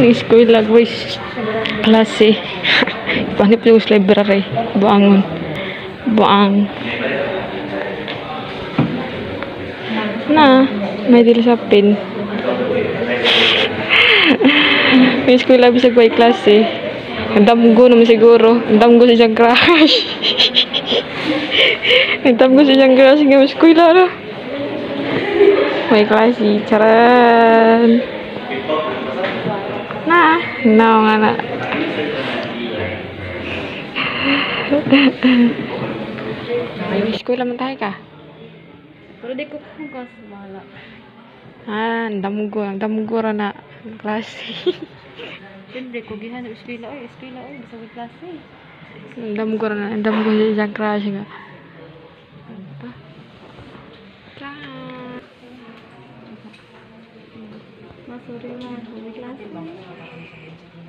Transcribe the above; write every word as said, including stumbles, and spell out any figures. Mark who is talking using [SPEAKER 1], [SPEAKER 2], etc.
[SPEAKER 1] Eskwela guys. Klase. Panip yung library. Buangon. Buang. Na, may dili sa pin. May eskwela bisag may klase. Nagdamgo naman siguro. Nagdamgo si siyang crush. Nagdamgo si siyang crush ng eskwela na. May klase. Charan. Na, na nga na. May eskwela man tayo ka.
[SPEAKER 2] Pero di ko kugas wala.
[SPEAKER 1] Ah, damgo, damgo ra na klase.
[SPEAKER 2] Siyempre, ko gihan ng eskwela oy, eskwela oy, sa klase.
[SPEAKER 1] Damgo ra na, damgo si siyang crush nga. Ano pa? Ciao.
[SPEAKER 2] Masuri na, sa klase ba?